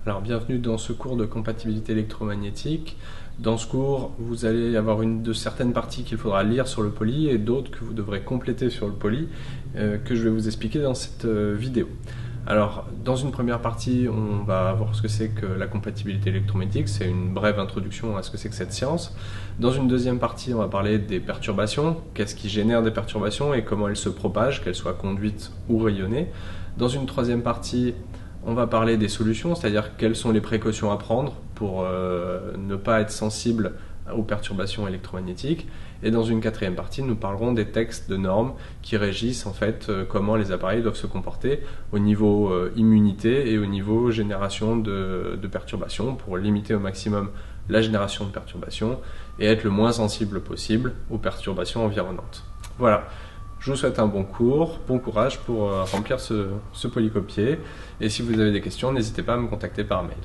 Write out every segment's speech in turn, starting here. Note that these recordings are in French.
Alors bienvenue dans ce cours de compatibilité électromagnétique. Dans ce cours, vous allez avoir de certaines parties qu'il faudra lire sur le poly et d'autres que vous devrez compléter sur le poly que je vais vous expliquer dans cette vidéo. Alors dans une première partie, on va voir ce que c'est que la compatibilité électromagnétique, c'est une brève introduction à ce que c'est que cette science. Dans une deuxième partie, on va parler des perturbations, qu'est-ce qui génère des perturbations et comment elles se propagent, qu'elles soient conduites ou rayonnées. Dans une troisième partie, on va parler des solutions, c'est-à-dire quelles sont les précautions à prendre pour ne pas être sensible aux perturbations électromagnétiques. Et dans une quatrième partie, nous parlerons des textes de normes qui régissent en fait comment les appareils doivent se comporter au niveau immunité et au niveau génération de perturbations pour limiter au maximum la génération de perturbations et être le moins sensible possible aux perturbations environnantes. Voilà. Je vous souhaite un bon cours, bon courage pour remplir ce polycopier. Et si vous avez des questions, n'hésitez pas à me contacter par mail.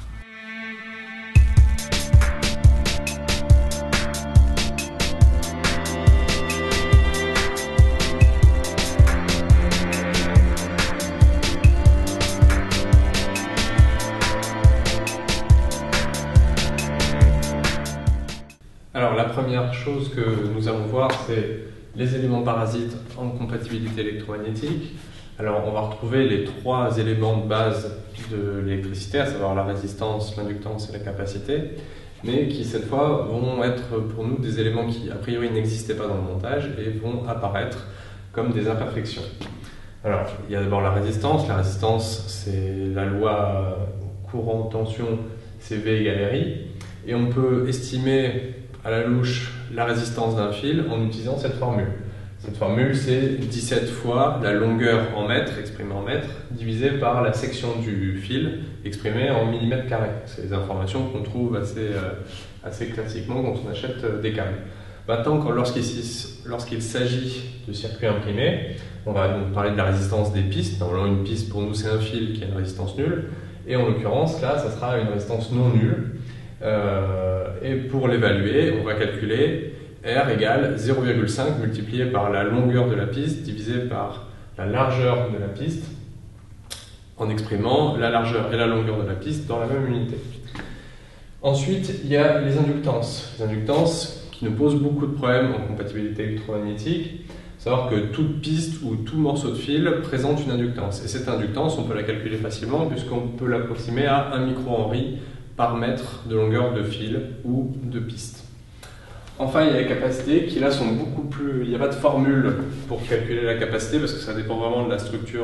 Alors la première chose que nous allons voir, c'est les éléments parasites en compatibilité électromagnétique. Alors on va retrouver les trois éléments de base de l'électricité, à savoir la résistance, l'inductance et la capacité, mais qui cette fois vont être pour nous des éléments qui a priori n'existaient pas dans le montage et vont apparaître comme des imperfections. Alors il y a d'abord la résistance. La résistance, c'est la loi courant-tension CV égale RI, et on peut estimer à la louche la résistance d'un fil en utilisant cette formule. Cette formule, c'est 17 fois la longueur en mètres, exprimée en mètres, divisée par la section du fil, exprimée en millimètres carrés. C'est des informations qu'on trouve assez classiquement quand on achète des câbles. Maintenant, lorsqu'il s'agit de circuits imprimés, on va donc parler de la résistance des pistes. Normalement, une piste, pour nous, c'est un fil qui a une résistance nulle. Et en l'occurrence, là, ça sera une résistance non nulle. Et pour l'évaluer, on va calculer R égale 0,5 multiplié par la longueur de la piste divisé par la largeur de la piste en exprimant la largeur et la longueur de la piste dans la même unité. Ensuite, il y a les inductances. Les inductances qui nous posent beaucoup de problèmes en compatibilité électromagnétique. Savoir que toute piste ou tout morceau de fil présente une inductance. Et cette inductance, on peut la calculer facilement puisqu'on peut l'approximer à 1 microhenry par mètre de longueur de fil ou de piste. Enfin, il y a les capacités qui là sont beaucoup plus... Il n'y a pas de formule pour calculer la capacité parce que ça dépend vraiment de la structure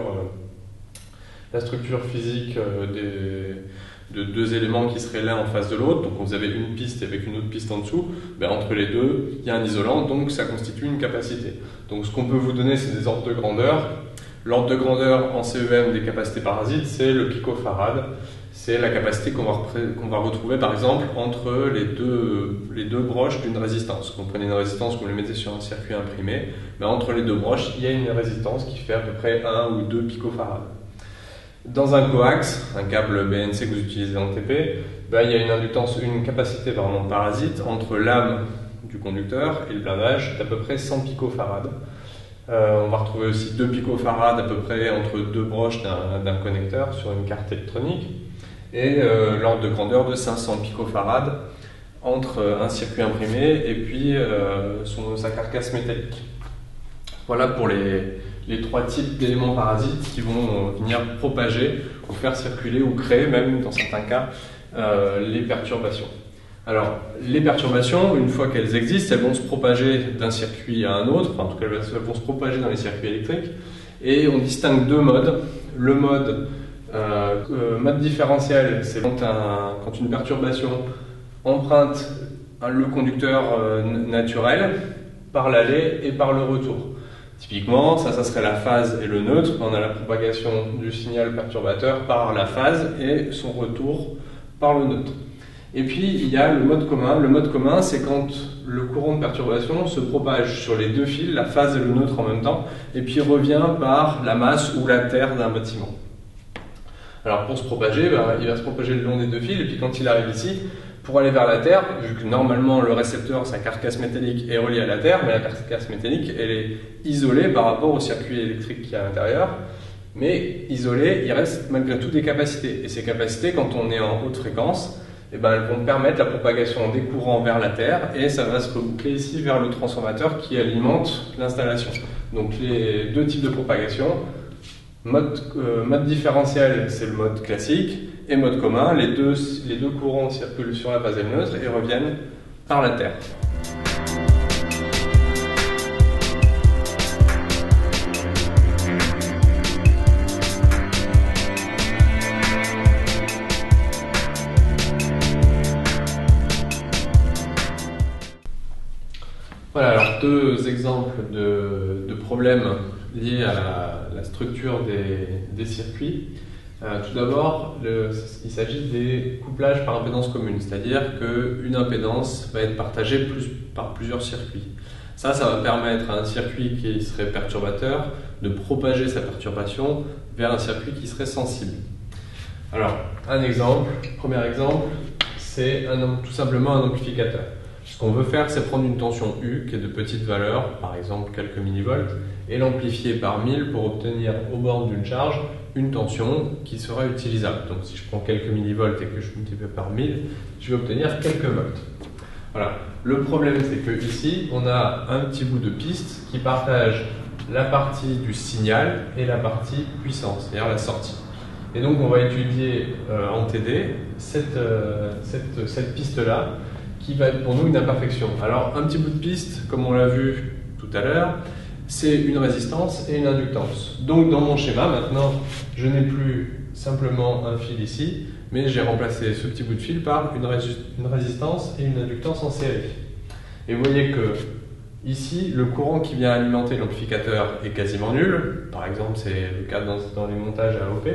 physique de deux éléments qui seraient l'un en face de l'autre. Donc vous avez une piste avec une autre piste en dessous. Ben, entre les deux, il y a un isolant, donc ça constitue une capacité. Donc ce qu'on peut vous donner, c'est des ordres de grandeur. L'ordre de grandeur en CEM des capacités parasites, c'est le picofarad. C'est la capacité qu'on va retrouver par exemple entre les deux broches d'une résistance. Vous prenez une résistance, vous les mettez sur un circuit imprimé, mais entre les deux broches, il y a une résistance qui fait à peu près 1 ou 2 picofarads. Dans un coax, un câble BNC que vous utilisez en TP, il y a une capacité parasite entre l'âme du conducteur et le blindage d'à peu près 100 picofarads. On va retrouver aussi 2 picofarads à peu près entre deux broches d'un connecteur sur une carte électronique. Et l'ordre de grandeur de 500 picofarads entre un circuit imprimé et puis sa carcasse métallique. Voilà pour les trois types d'éléments parasites qui vont venir propager ou faire circuler ou créer, même dans certains cas, les perturbations. Alors, les perturbations, une fois qu'elles existent, elles vont se propager d'un circuit à un autre, en tout cas elles vont se propager dans les circuits électriques, et on distingue deux modes. Le mode différentiel, c'est quand une perturbation emprunte le conducteur naturel par l'aller et par le retour. Typiquement, ça serait la phase et le neutre. On a la propagation du signal perturbateur par la phase et son retour par le neutre. Et puis, il y a le mode commun. Le mode commun, c'est quand le courant de perturbation se propage sur les deux fils, la phase et le neutre en même temps, et puis revient par la masse ou la terre d'un bâtiment. Alors pour se propager, il va se propager le long des deux fils, et puis quand il arrive ici, pour aller vers la Terre, vu que normalement le récepteur, sa carcasse métallique est reliée à la Terre, mais la carcasse métallique, elle est isolée par rapport au circuit électrique qui est à l'intérieur. Mais isolé, il reste malgré tout des capacités. Et ces capacités, quand on est en haute fréquence, eh ben, elles vont permettre la propagation des courants vers la Terre et ça va se reboucler ici vers le transformateur qui alimente l'installation. Donc les deux types de propagation, mode différentiel, c'est le mode classique, et mode commun, les deux courants circulent sur la phase L neutre et reviennent par la Terre. Voilà, alors deux exemples de problèmes liés à la structure des circuits. Tout d'abord, il s'agit des couplages par impédance commune, c'est-à-dire qu'une impédance va être partagée par plusieurs circuits. Ça va permettre à un circuit qui serait perturbateur de propager sa perturbation vers un circuit qui serait sensible. Alors, premier exemple, c'est tout simplement un amplificateur. Ce qu'on veut faire, c'est prendre une tension U qui est de petite valeur, par exemple quelques millivolts, et l'amplifier par 1000 pour obtenir aux bornes d'une charge une tension qui sera utilisable. Donc si je prends quelques millivolts et que je multiplie par 1000, je vais obtenir quelques volts. Voilà. Le problème, c'est que ici, on a un petit bout de piste qui partage la partie du signal et la partie puissance, c'est-à-dire la sortie. Et donc on va étudier en TD cette piste-là, qui va être pour nous une imperfection. Alors, un petit bout de piste, comme on l'a vu tout à l'heure, c'est une résistance et une inductance. Donc, dans mon schéma, maintenant, je n'ai plus simplement un fil ici, mais j'ai remplacé ce petit bout de fil par une résistance et une inductance en série. Et vous voyez que ici, le courant qui vient alimenter l'amplificateur est quasiment nul. Par exemple, c'est le cas dans les montages à AOP.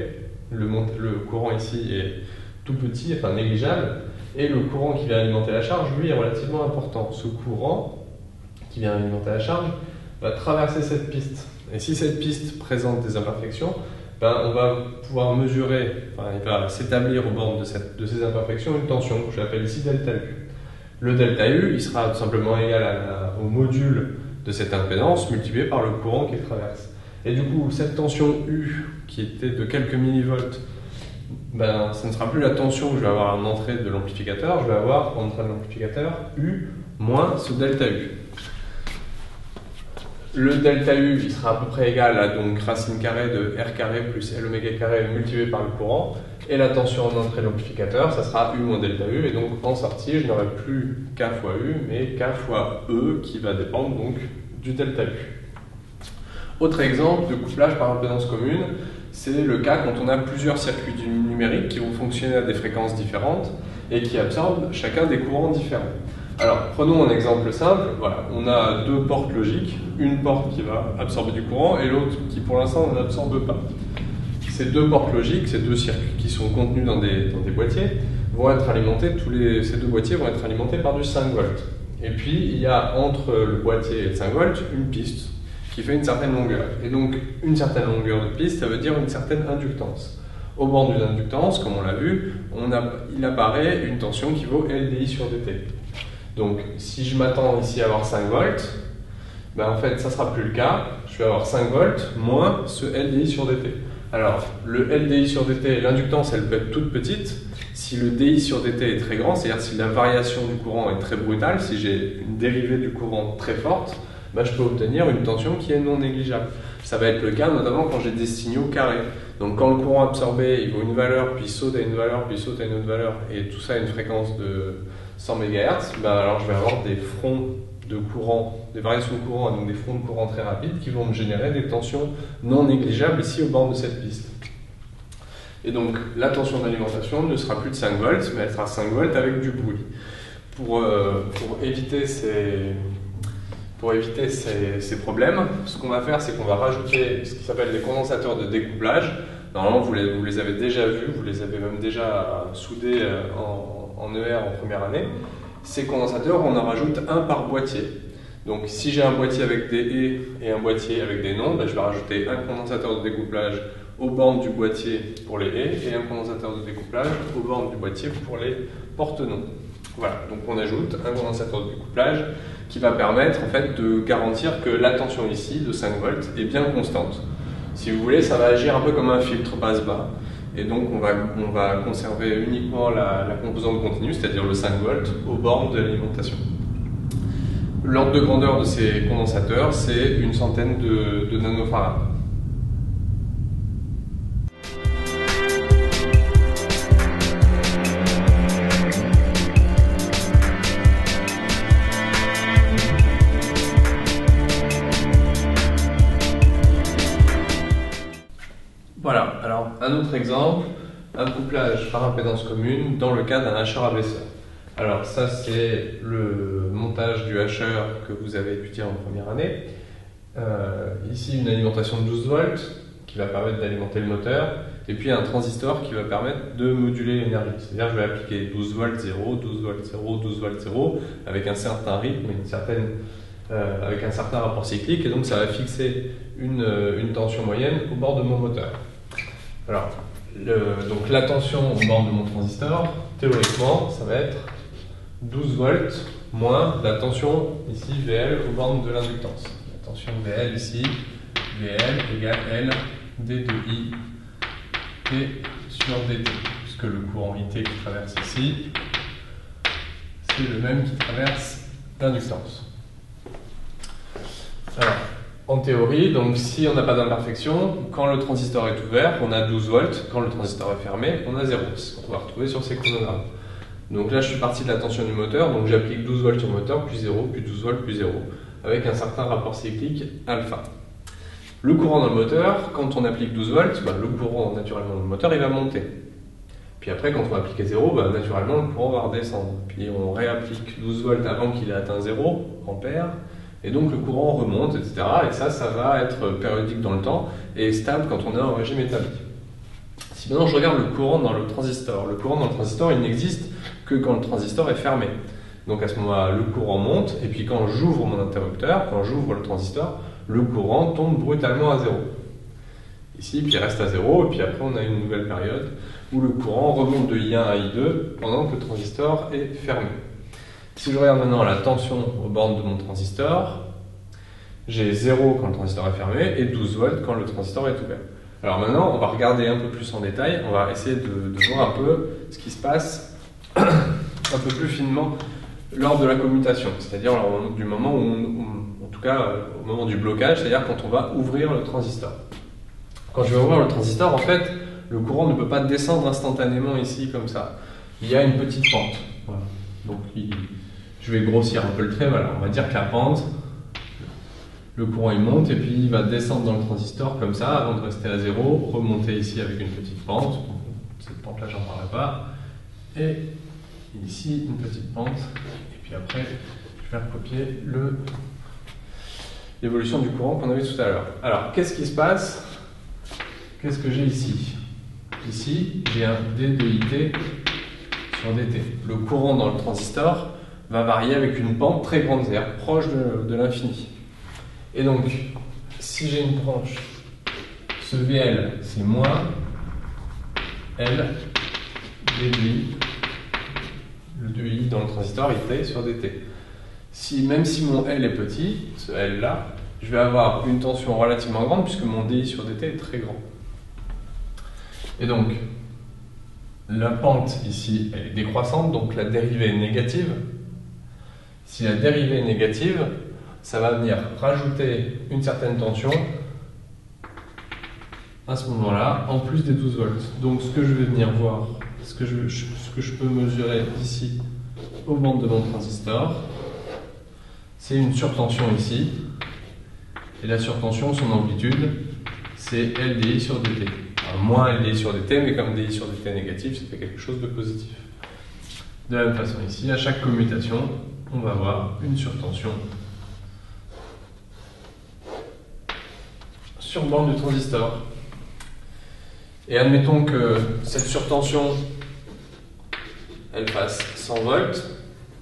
Le courant ici est tout petit, enfin négligeable. Et le courant qui vient alimenter la charge, lui, est relativement important. Ce courant qui vient alimenter la charge va traverser cette piste. Et si cette piste présente des imperfections, on va pouvoir mesurer, il va s'établir au bord de ces imperfections une tension que j'appelle ici delta U. Le delta U, il sera tout simplement égal au module de cette impédance multiplié par le courant qu'il traverse. Et du coup, cette tension U, qui était de quelques millivolts, ce ne sera plus la tension que je vais avoir en entrée de l'amplificateur, je vais avoir en entrée de l'amplificateur U moins ce delta U. Le delta U, il sera à peu près égal à donc racine carrée de R carré plus L oméga carré multiplié par le courant, et la tension en entrée de l'amplificateur, ça sera U moins delta U, et donc en sortie, je n'aurai plus K fois U, mais K fois E qui va dépendre donc du delta U. Autre exemple de couplage par impédance commune, c'est le cas quand on a plusieurs circuits numériques qui vont fonctionner à des fréquences différentes et qui absorbent chacun des courants différents. Alors, prenons un exemple simple. Voilà, on a deux portes logiques, une porte qui va absorber du courant et l'autre qui pour l'instant ne l'absorbe pas. Ces deux portes logiques, ces deux circuits qui sont contenus dans des boîtiers, vont être alimentés, ces deux boîtiers vont être alimentés par du 5 volts. Et puis, il y a entre le boîtier et le 5 volts une piste qui fait une certaine longueur. Et donc, une certaine longueur de piste, ça veut dire une certaine inductance. Au bord d'une inductance, comme on l'a vu, il apparaît une tension qui vaut LDI sur dt. Donc, si je m'attends ici à avoir 5 volts, en fait, ça ne sera plus le cas. Je vais avoir 5 volts moins ce LDI sur dt. Alors, le LDI sur dt, l'inductance, elle peut être toute petite. Si le DI sur dt est très grand, c'est-à-dire si la variation du courant est très brutale, si j'ai une dérivée du courant très forte, je peux obtenir une tension qui est non négligeable. Ça va être le cas notamment quand j'ai des signaux carrés. Donc quand le courant absorbé, il vaut une valeur, puis il saute à une valeur, puis il saute à une autre valeur, et tout ça à une fréquence de 100 MHz, alors je vais avoir des fronts de courant, des variations de courant, donc des fronts de courant très rapides qui vont me générer des tensions non négligeables ici au bord de cette piste. Et donc la tension d'alimentation ne sera plus de 5 volts, mais elle sera 5 volts avec du bruit. Pour éviter ces problèmes, ce qu'on va faire, c'est qu'on va rajouter ce qui s'appelle des condensateurs de découplage. Normalement, vous les avez déjà vus, vous les avez même déjà soudés en ER en première année. Ces condensateurs, on en rajoute un par boîtier. Donc, si j'ai un boîtier avec des et un boîtier avec des non, je vais rajouter un condensateur de découplage aux bornes du boîtier pour les et un condensateur de découplage aux bornes du boîtier pour les portes non. Voilà, donc on ajoute un condensateur de découplage qui va permettre en fait de garantir que la tension ici de 5 volts est bien constante. Si vous voulez, ça va agir un peu comme un filtre basse-bas. Et donc on va conserver uniquement la composante continue, c'est-à-dire le 5 volts, aux bornes de l'alimentation. L'ordre de grandeur de ces condensateurs, c'est une centaine de nanofarads. Voilà, alors un autre exemple, un couplage par impédance commune dans le cas d'un hacheur-abaisseur. Alors ça c'est le montage du hacheur que vous avez étudié en première année. Ici une alimentation de 12 volts qui va permettre d'alimenter le moteur, et puis un transistor qui va permettre de moduler l'énergie. C'est-à-dire que je vais appliquer 12 volts 0, 12 volts 0, 12 volts 0 avec un certain rythme, avec un certain rapport cyclique, et donc ça va fixer une tension moyenne au bord de mon moteur. Alors, donc la tension au bord de mon transistor, théoriquement, ça va être 12 volts moins la tension ici VL au bord de l'inductance. La tension VL ici, VL égale L d de I T sur dt, puisque le courant IT qui traverse ici, c'est le même qui traverse l'inductance. Alors, en théorie, donc si on n'a pas d'imperfection, quand le transistor est ouvert, on a 12 volts, quand le transistor est fermé, on a 0. C'est ce qu'on va retrouver sur ces chronogrammes. Donc là, je suis parti de la tension du moteur, donc j'applique 12 volts sur le moteur, puis 0, puis 12 volts, puis 0, avec un certain rapport cyclique alpha. Le courant dans le moteur, quand on applique 12 volts, le courant naturellement dans le moteur, il va monter. Puis après, quand on va appliquer 0, naturellement, le courant va redescendre. Puis on réapplique 12 volts avant qu'il ait atteint 0 ampères, et donc le courant remonte, etc. Et ça va être périodique dans le temps et stable quand on est en régime établi. Si maintenant je regarde le courant dans le transistor il n'existe que quand le transistor est fermé. Donc à ce moment-là, le courant monte, et puis quand j'ouvre mon interrupteur, quand j'ouvre le transistor, le courant tombe brutalement à 0. Ici, puis il reste à 0, et puis après on a une nouvelle période où le courant remonte de I1 à I2 pendant que le transistor est fermé. Si je regarde maintenant la tension aux bornes de mon transistor, j'ai 0 quand le transistor est fermé et 12 volts quand le transistor est ouvert. Alors maintenant, on va regarder un peu plus en détail, on va essayer de voir un peu ce qui se passe un peu plus finement lors de la commutation, c'est-à-dire du moment où, en tout cas au moment du blocage, c'est-à-dire quand on va ouvrir le transistor. Quand je vais ouvrir le transistor, en fait, le courant ne peut pas descendre instantanément ici comme ça. Il y a une petite pente. Voilà. Donc je vais grossir un peu le trait, voilà. On va dire que la pente, le courant il monte et puis il va descendre dans le transistor comme ça avant de rester à 0, remonter ici avec une petite pente. Cette pente là j'en parlerai pas. Et ici une petite pente. Et puis après je vais recopier l'évolution du courant qu'on avait tout à l'heure. Alors qu'est-ce qui se passe? Qu'est-ce que j'ai ici? Ici j'ai un d de IT sur dt. Le courant dans le transistor va varier avec une pente très grande, c'est-à-dire proche de l'infini. Et donc, si j'ai une branche, ce VL, c'est moins L d de I, le 2I dans le transistor, IT sur dt. Même si mon L est petit, ce L là, je vais avoir une tension relativement grande puisque mon DI sur dt est très grand. Et donc, la pente ici, elle est décroissante, donc la dérivée est négative. Si la dérivée est négative, ça va venir rajouter une certaine tension à ce moment-là, en plus des 12 volts. Donc ce que je vais venir voir, ce que je peux mesurer ici aux bandes de mon transistor, c'est une surtension ici. Et la surtension, son amplitude, c'est LDI sur dt. Alors, moins LDI sur dt, mais comme DI sur dt est négatif, ça fait quelque chose de positif. De la même façon ici, à chaque commutation, on va avoir une surtension sur bande du transistor. Et admettons que cette surtension, elle fasse 100 volts.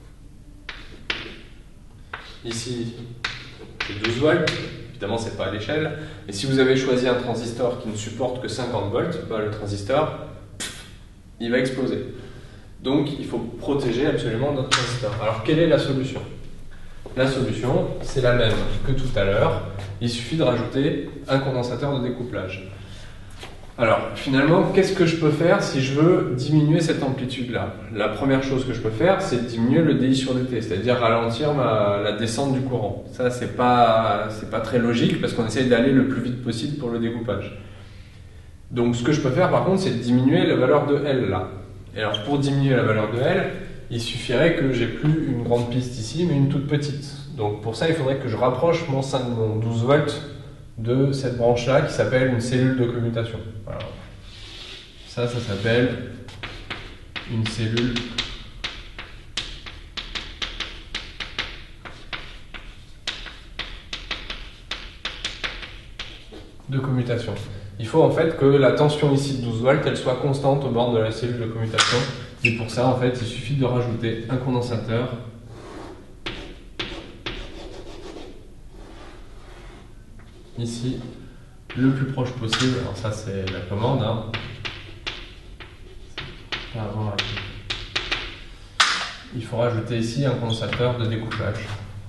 Ici, c'est 12 volts. Évidemment, ce n'est pas à l'échelle. Et si vous avez choisi un transistor qui ne supporte que 50 volts, le transistor, il va exploser. Donc, il faut protéger absolument notre transistor. Alors, quelle est la solution? La solution, c'est la même que tout à l'heure. il suffit de rajouter un condensateur de découplage. Alors, finalement, qu'est-ce que je peux faire si je veux diminuer cette amplitude-là? La première chose que je peux faire, c'est diminuer le DI sur dt, c'est-à-dire ralentir la descente du courant. Ça, c'est pas très logique parce qu'on essaye d'aller le plus vite possible pour le découpage. Donc, ce que je peux faire, par contre, c'est de diminuer la valeur de L, là. Et alors, pour diminuer la valeur de L, il suffirait que j'ai plus une grande piste ici, mais une toute petite. Donc, pour ça, il faudrait que je rapproche mon 12 volts de cette branche-là qui s'appelle une cellule de commutation. Voilà. Ça s'appelle une cellule de commutation. Il faut en fait que la tension ici de 12 volts elle soit constante au bord de la cellule de commutation. Et pour ça, en fait, il suffit de rajouter un condensateur ici, le plus proche possible. Alors ça, c'est la commande. Hein. Il faut rajouter ici un condensateur de découplage.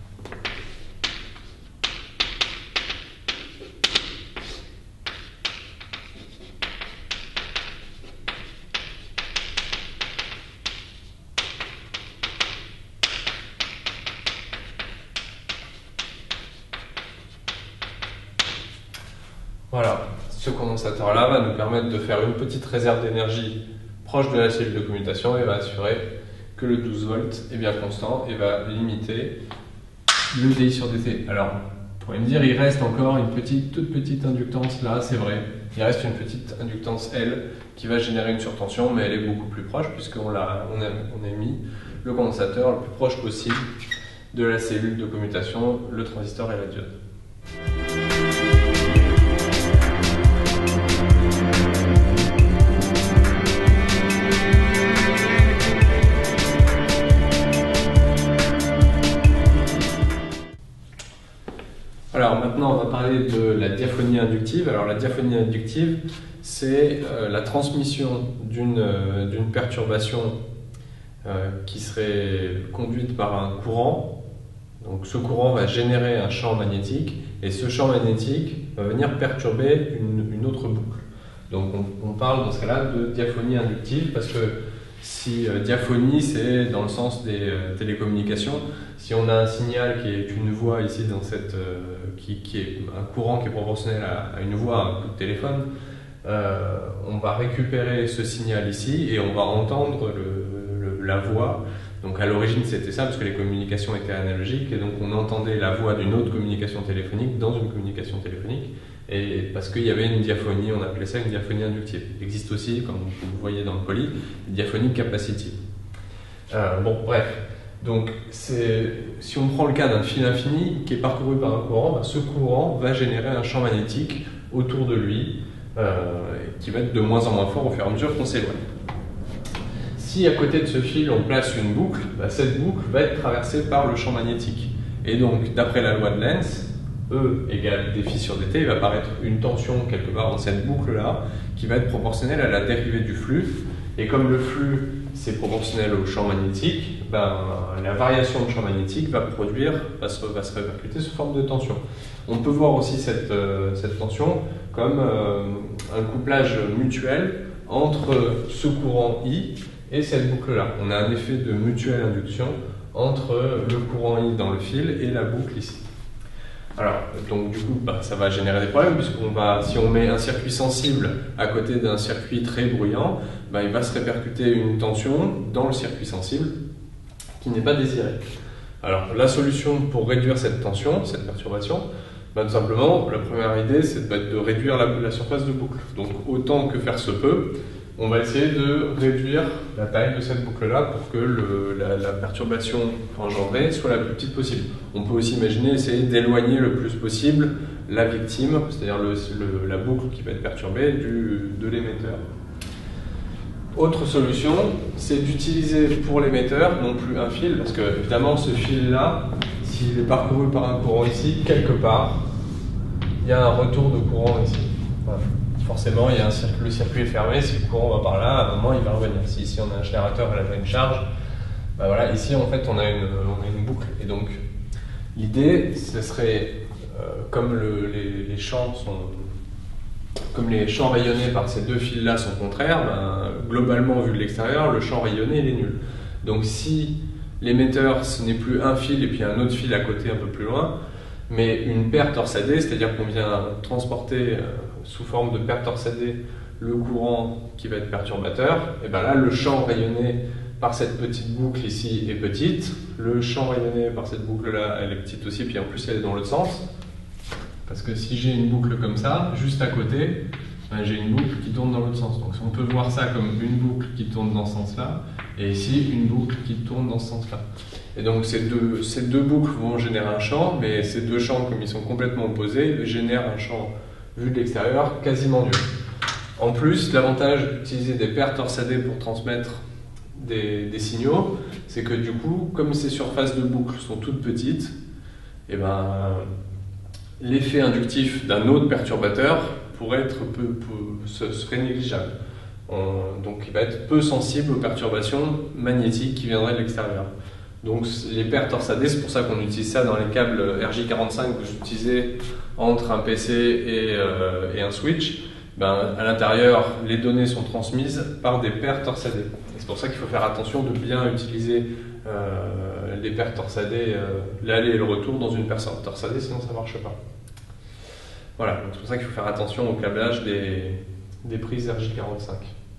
Voilà, ce condensateur-là va nous permettre de faire une petite réserve d'énergie proche de la cellule de commutation et va assurer que le 12 volts est bien constant et va limiter le DI sur dt. Alors, vous pourrez me dire, il reste encore une toute petite inductance là, c'est vrai. Il reste une petite inductance L qui va générer une surtension, mais elle est beaucoup plus proche puisqu'on a mis le condensateur le plus proche possible de la cellule de commutation, le transistor et la diode. Alors maintenant, on va parler de la diaphonie inductive. Alors la diaphonie inductive, c'est la transmission d'une perturbation qui serait conduite par un courant. Donc ce courant va générer un champ magnétique et ce champ magnétique va venir perturber une autre boucle. Donc on parle dans ce cas-là de diaphonie inductive parce que si diaphonie c'est dans le sens des télécommunications, si on a un signal qui est une voix ici dans cette qui est un courant qui est proportionnel à une voix, à un coup de téléphone, on va récupérer ce signal ici et on va entendre la voix. Donc à l'origine c'était ça parce que les communications étaient analogiques et donc on entendait la voix d'une autre communication téléphonique dans une communication téléphonique et parce qu'il y avait une diaphonie, on appelait ça une diaphonie inductive. Il existe aussi, comme vous voyez dans le poly, une diaphonie capacitive. Bon bref, donc si on prend le cas d'un fil infini qui est parcouru par un courant, ben, ce courant va générer un champ magnétique autour de lui qui va être de moins en moins fort au fur et à mesure qu'on s'éloigne. Si à côté de ce fil on place une boucle, bah cette boucle va être traversée par le champ magnétique. Et donc d'après la loi de Lenz, E égale dφ sur dt, il va apparaître une tension quelque part dans cette boucle-là qui va être proportionnelle à la dérivée du flux. Et comme le flux c'est proportionnel au champ magnétique, ben, la variation de champ magnétique va se répercuter sous forme de tension. On peut voir aussi cette tension comme un couplage mutuel entre ce courant I et cette boucle-là. On a un effet de mutuelle induction entre le courant I dans le fil et la boucle ici. Alors, donc du coup, bah, ça va générer des problèmes si on met un circuit sensible à côté d'un circuit très bruyant, bah, il va se répercuter une tension dans le circuit sensible qui n'est pas désirée. Alors, la solution pour réduire cette tension, cette perturbation, bah, tout simplement, la première idée, c'est de réduire la surface de boucle. Donc, autant que faire se peut, on va essayer de réduire la taille de cette boucle-là pour que la perturbation engendrée soit la plus petite possible. On peut aussi imaginer essayer d'éloigner le plus possible la victime, c'est-à-dire la boucle qui va être perturbée de l'émetteur. Autre solution, c'est d'utiliser pour l'émetteur non plus un fil, parce que évidemment ce fil-là, s'il est parcouru par un courant ici, quelque part, il y a un retour de courant ici. Voilà. Forcément, le circuit est fermé, si le courant va par là, à un moment il va revenir. Si ici on a un générateur à la pleine charge, ben voilà, ici en fait on a une boucle. Et donc l'idée, ce serait comme les champs rayonnés par ces deux fils-là sont contraires, ben, globalement, vu de l'extérieur, le champ rayonné il est nul. Donc si l'émetteur, ce n'est plus un fil et puis un autre fil à côté un peu plus loin, mais une paire torsadée, c'est-à-dire qu'on vient transporter sous forme de paire torsadée le courant qui va être perturbateur, et ben là, le champ rayonné par cette petite boucle ici est petite, le champ rayonné par cette boucle-là, elle est petite aussi, puis en plus elle est dans l'autre sens. Parce que si j'ai une boucle comme ça, juste à côté, ben j'ai une boucle qui tourne dans l'autre sens. Donc on peut voir ça comme une boucle qui tourne dans ce sens-là, et ici une boucle qui tourne dans ce sens-là. Et donc ces deux boucles vont générer un champ, mais ces deux champs, comme ils sont complètement opposés, génèrent un champ vu de l'extérieur quasiment nul. En plus, l'avantage d'utiliser des paires torsadées pour transmettre des signaux, c'est que du coup, comme ces surfaces de boucle sont toutes petites, et ben, l'effet inductif d'un autre perturbateur pourrait être serait négligeable. Donc il va être peu sensible aux perturbations magnétiques qui viendraient de l'extérieur. Donc les paires torsadées, c'est pour ça qu'on utilise ça dans les câbles RJ45 que j'utilisais entre un PC et un switch. Ben, à l'intérieur, les données sont transmises par des paires torsadées. C'est pour ça qu'il faut faire attention de bien utiliser les paires torsadées, l'aller et le retour dans une paire torsadée, sinon ça ne marche pas. Voilà, donc c'est pour ça qu'il faut faire attention au câblage des prises RJ45.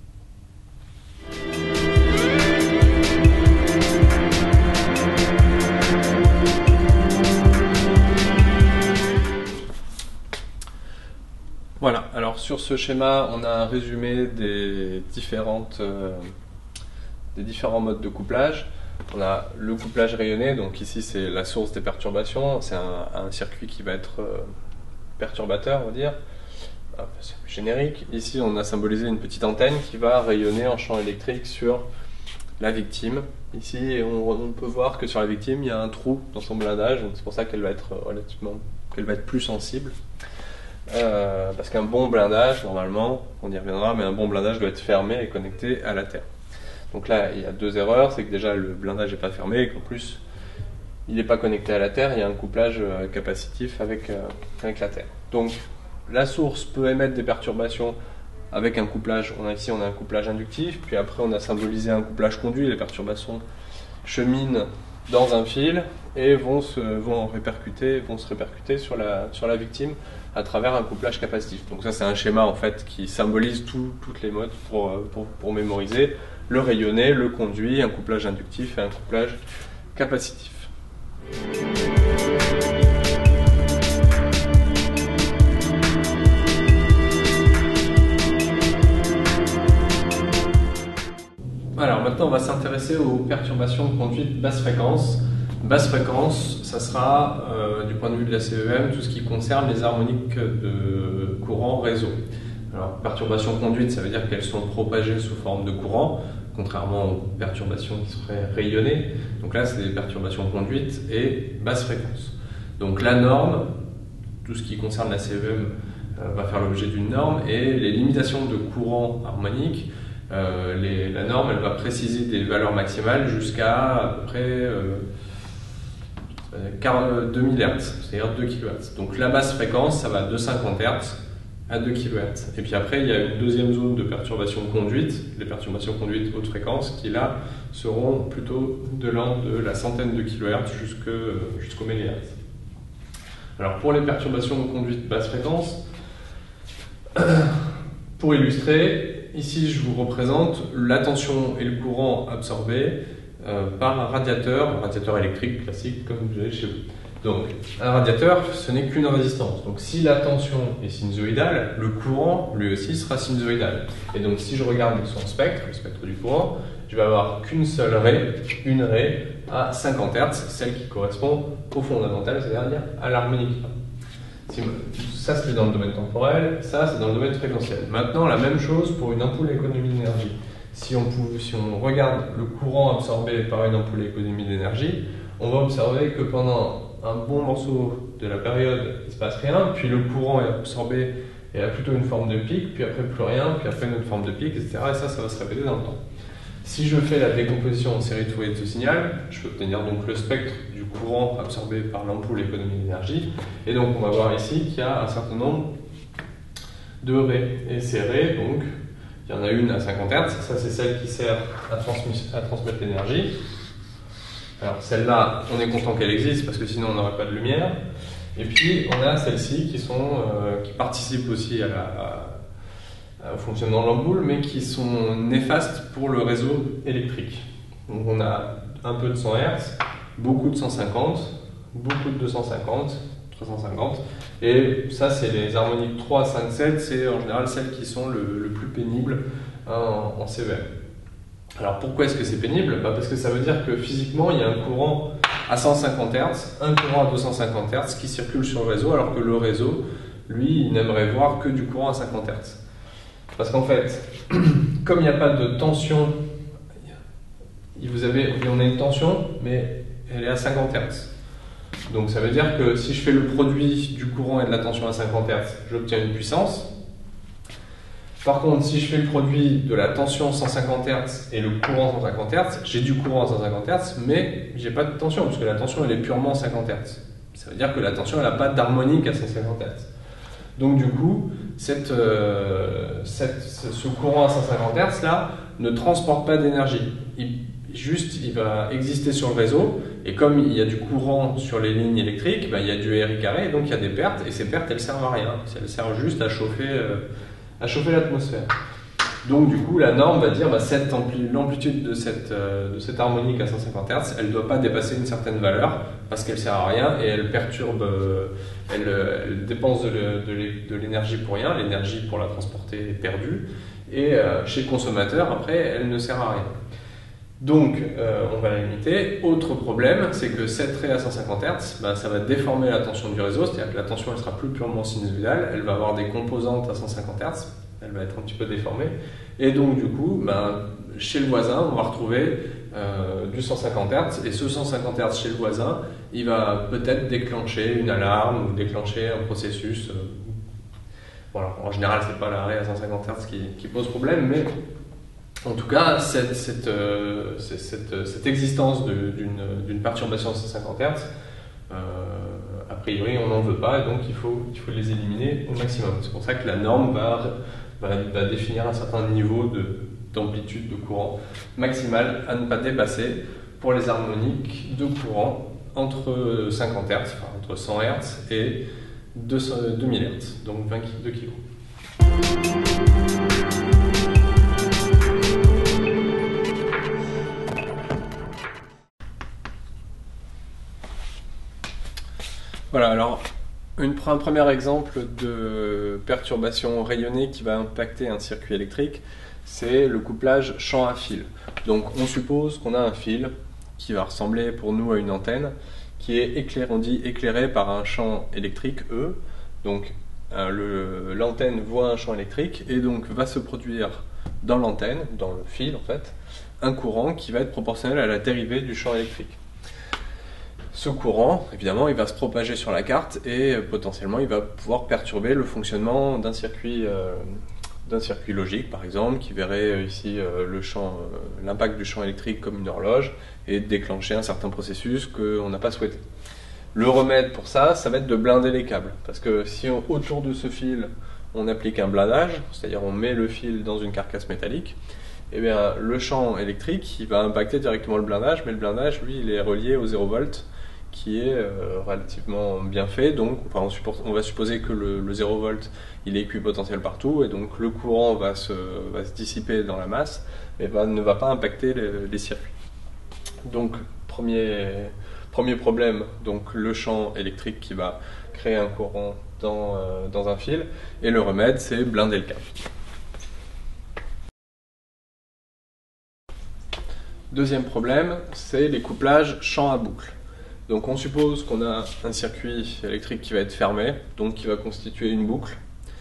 Voilà, alors sur ce schéma, on a un résumé des différents modes de couplage. On a le couplage rayonné, donc ici c'est la source des perturbations, c'est un circuit qui va être perturbateur, on va dire, c'est générique. Ici on a symbolisé une petite antenne qui va rayonner en champ électrique sur la victime. Ici on peut voir que sur la victime il y a un trou dans son blindage, donc c'est pour ça qu'elle va être plus sensible. Parce qu'un bon blindage, normalement, on y reviendra, mais un bon blindage doit être fermé et connecté à la Terre. Donc là, il y a deux erreurs, c'est que déjà le blindage n'est pas fermé et qu'en plus, il n'est pas connecté à la Terre, il y a un couplage capacitif avec la Terre. Donc la source peut émettre des perturbations avec un couplage, ici on a un couplage inductif, puis après on a symbolisé un couplage conduit, les perturbations cheminent dans un fil et vont se répercuter sur la victime à travers un couplage capacitif. Donc ça c'est un schéma en fait qui symbolise toutes les modes pour mémoriser le rayonné, le conduit, un couplage inductif et un couplage capacitif. Alors maintenant on va s'intéresser aux perturbations de conduite basse fréquence. Basse fréquence, ça sera du point de vue de la CEM tout ce qui concerne les harmoniques de courant réseau. Alors perturbations conduite, ça veut dire qu'elles sont propagées sous forme de courant, contrairement aux perturbations qui seraient rayonnées. Donc là c'est des perturbations conduite et basse fréquence. Donc la norme, tout ce qui concerne la CEM va faire l'objet d'une norme, et les limitations de courant harmonique, la norme elle va préciser des valeurs maximales jusqu'à à peu près 2000 Hz, c'est-à-dire 2 kHz. Donc la basse fréquence, ça va de 50 Hz à 2 kHz. Et puis après, il y a une deuxième zone de perturbation conduite, les perturbations conduite haute fréquence, qui là seront plutôt de la centaine de kHz jusqu'au millihertz. Alors pour les perturbations conduite basse fréquence, pour illustrer, ici je vous représente la tension et le courant absorbés par un radiateur électrique classique comme vous avez chez vous. Donc un radiateur, ce n'est qu'une résistance. Donc si la tension est sinusoïdale, le courant lui aussi sera sinusoïdal. Et donc si je regarde son spectre, le spectre du courant, je vais avoir qu'une seule raie, une raie à 50 Hz, celle qui correspond au fondamental, c'est-à-dire à l'harmonique. Ça c'est dans le domaine temporel, ça c'est dans le domaine fréquentiel. Maintenant la même chose pour une ampoule à économie d'énergie. Si on regarde le courant absorbé par une ampoule à économie d'énergie, on va observer que pendant un bon morceau de la période, il ne se passe rien, puis le courant est absorbé et a plutôt une forme de pic, puis après plus rien, puis après une autre forme de pic, etc. Et ça va se répéter dans le temps. Si je fais la décomposition en série de foyers de ce signal, je peux obtenir donc le spectre du courant absorbé par l'ampoule économie d'énergie. Et donc on va voir ici qu'il y a un certain nombre de raies. Et ces raies, donc, il y en a une à 50 Hz, ça c'est celle qui sert à transmettre l'énergie. Alors celle-là, on est content qu'elle existe parce que sinon on n'aurait pas de lumière. Et puis on a celles-ci qui participent aussi au fonctionnement de l'ampoule, mais qui sont néfastes pour le réseau électrique. Donc on a un peu de 100 Hz, beaucoup de 150, beaucoup de 250, 350. Et ça, c'est les harmoniques 3, 5, 7, c'est en général celles qui sont le plus pénibles en CEM. Alors pourquoi est-ce que c'est pénible? Parce que ça veut dire que physiquement, il y a un courant à 150 Hz, un courant à 250 Hz qui circule sur le réseau, alors que le réseau, lui, il n'aimerait voir que du courant à 50 Hz. Parce qu'en fait, comme il n'y a pas de tension, on a une tension, mais elle est à 50 Hz. Donc ça veut dire que si je fais le produit du courant et de la tension à 50 Hz, j'obtiens une puissance. Par contre, si je fais le produit de la tension 150 Hz et le courant 150 Hz, j'ai du courant à 150 Hz, mais j'ai pas de tension, parce que la tension elle est purement 50 Hz. Ça veut dire que la tension elle n'a pas d'harmonique à 150 Hz. Donc du coup, ce courant à 150 Hz là ne transporte pas d'énergie. Il va exister sur le réseau, et comme il y a du courant sur les lignes électriques, il y a du RI carré, donc il y a des pertes, et ces pertes elles servent à rien. Elles servent juste à chauffer l'atmosphère. Donc du coup, la norme va dire l'amplitude de cette harmonique à 150 Hz, elle ne doit pas dépasser une certaine valeur parce qu'elle ne sert à rien et elle perturbe, elle dépense de l'énergie pour rien, l'énergie pour la transporter est perdue, et chez le consommateur, après, elle ne sert à rien. Donc, on va la limiter. Autre problème, c'est que cette raie à 150 Hz, ça va déformer la tension du réseau, c'est-à-dire que la tension elle sera plus purement sinusoïdale, elle va avoir des composantes à 150 Hz, elle va être un petit peu déformée, et donc du coup, chez le voisin, on va retrouver du 150 Hz, et ce 150 Hz chez le voisin, il va peut-être déclencher une alarme ou déclencher un processus. Voilà. En général, c'est pas la raie à 150 Hz qui pose problème, mais en tout cas, cette existence d'une perturbation à 150 Hz, a priori, on n'en veut pas, et donc il faut les éliminer au maximum. C'est pour ça que la norme va définir un certain niveau d'amplitude de courant maximal à ne pas dépasser pour les harmoniques de courant entre 50 Hz, enfin entre 100 Hz et 2000 Hz, donc 22 kg. Voilà, alors un premier exemple de perturbation rayonnée qui va impacter un circuit électrique, c'est le couplage champ à fil. Donc on suppose qu'on a un fil qui va ressembler pour nous à une antenne, qui est éclairé par un champ électrique E. Donc l'antenne voit un champ électrique et donc va se produire dans l'antenne, dans le fil en fait, un courant qui va être proportionnel à la dérivée du champ électrique. Ce courant, évidemment, il va se propager sur la carte et potentiellement il va pouvoir perturber le fonctionnement d'un circuit logique, par exemple, qui verrait ici l'impact du champ électrique comme une horloge et déclencher un certain processus qu'on n'a pas souhaité. Le remède pour ça, ça va être de blinder les câbles, parce que si autour de ce fil on applique un blindage, c'est-à-dire on met le fil dans une carcasse métallique, eh bien, le champ électrique il va impacter directement le blindage, mais le blindage, lui, il est relié au 0 volt, qui est relativement bien fait. Donc, on va supposer que le 0 volt il est équipotentiel partout, et donc le courant va se dissiper dans la masse, mais ne va pas impacter les circuits. Donc, premier problème, donc le champ électrique qui va créer un courant dans un fil, et le remède, c'est blinder le câble. Deuxième problème, c'est les couplages champ à boucle. Donc on suppose qu'on a un circuit électrique qui va être fermé, donc qui va constituer une boucle.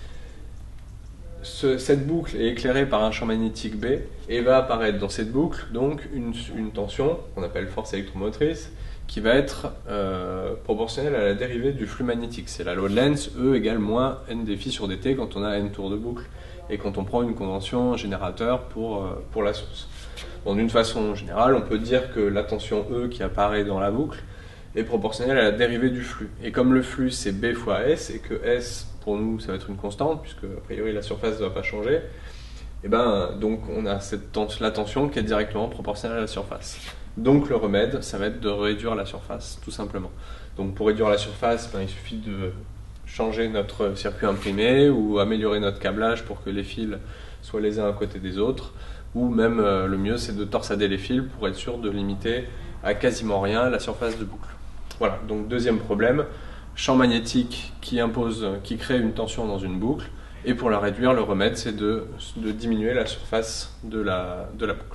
Cette boucle est éclairée par un champ magnétique B et va apparaître dans cette boucle donc une tension qu'on appelle force électromotrice qui va être proportionnelle à la dérivée du flux magnétique. C'est la loi de Lenz, E égale moins n déφis sur dt quand on a n tours de boucle et quand on prend une convention générateur pour la source. Bon, d'une façon générale, on peut dire que la tension E qui apparaît dans la boucle est proportionnelle à la dérivée du flux. Et comme le flux c'est B fois S et que S pour nous ça va être une constante puisque a priori la surface ne va pas changer, et donc on a la tension qui est directement proportionnelle à la surface. Donc le remède, ça va être de réduire la surface, tout simplement. Donc pour réduire la surface, il suffit de changer notre circuit imprimé ou améliorer notre câblage pour que les fils soient les uns à côté des autres. Ou même le mieux, c'est de torsader les fils pour être sûr de limiter à quasiment rien la surface de boucle. Voilà, donc deuxième problème, champ magnétique qui crée une tension dans une boucle. Et pour la réduire, le remède, c'est de diminuer la surface de la boucle.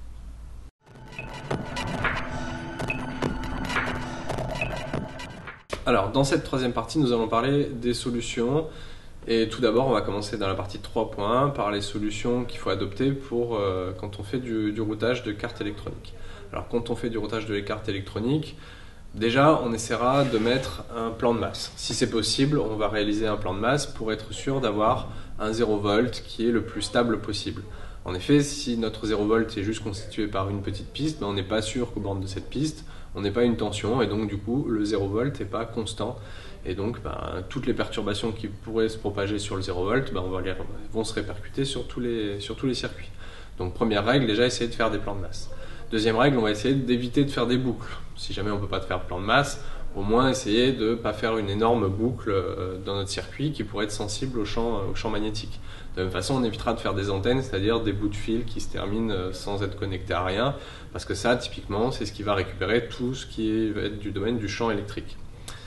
Alors, dans cette troisième partie, nous allons parler des solutions. Et tout d'abord, on va commencer dans la partie 3.1 par les solutions qu'il faut adopter quand on fait du routage de cartes électroniques. Alors, quand on fait du routage de cartes électroniques, déjà, on essaiera de mettre un plan de masse. Si c'est possible, on va réaliser un plan de masse pour être sûr d'avoir un 0 volt qui est le plus stable possible. En effet, si notre 0 volt est juste constitué par une petite piste, on n'est pas sûr qu'au bord de cette piste, on n'ait pas une tension et donc du coup, le 0 volt n'est pas constant. Et donc, toutes les perturbations qui pourraient se propager sur le 0 volt vont se répercuter sur tous les circuits. Donc, première règle, déjà, essayer de faire des plans de masse. Deuxième règle, on va essayer d'éviter de faire des boucles. Si jamais on ne peut pas faire de plan de masse, au moins essayer de ne pas faire une énorme boucle dans notre circuit qui pourrait être sensible au champ magnétique. De la même façon, on évitera de faire des antennes, c'est-à-dire des bouts de fil qui se terminent sans être connectés à rien, parce que ça, typiquement, c'est ce qui va récupérer tout ce qui va être du domaine du champ électrique.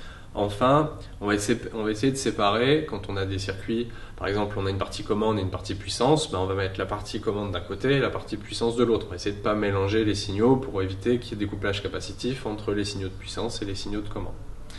Enfin, on va essayer de séparer, quand on a des circuits, par exemple on a une partie commande et une partie puissance, on va mettre la partie commande d'un côté et la partie puissance de l'autre. On va essayer de ne pas mélanger les signaux pour éviter qu'il y ait des couplages capacitifs entre les signaux de puissance et les signaux de commande.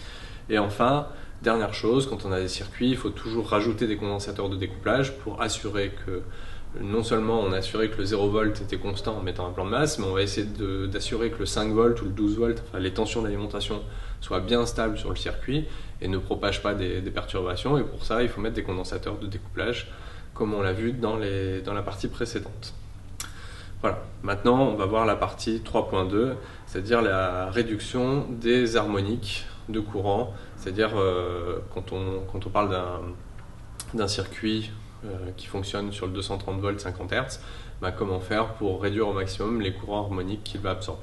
Et enfin, dernière chose, quand on a des circuits, il faut toujours rajouter des condensateurs de découplage pour assurer que non seulement on a assuré que le 0 volt était constant en mettant un plan de masse, mais on va essayer d'assurer que le 5 volts ou le 12 volts, enfin les tensions d'alimentation, soient bien stables sur le circuit et ne propagent pas des perturbations. Et pour ça, il faut mettre des condensateurs de découplage, comme on l'a vu dans la partie précédente. Voilà, maintenant on va voir la partie 3.2, c'est-à-dire la réduction des harmoniques de courant, c'est-à-dire quand on parle d'un circuit qui fonctionne sur le 230 volts 50 Hz, comment faire pour réduire au maximum les courants harmoniques qu'il va absorber.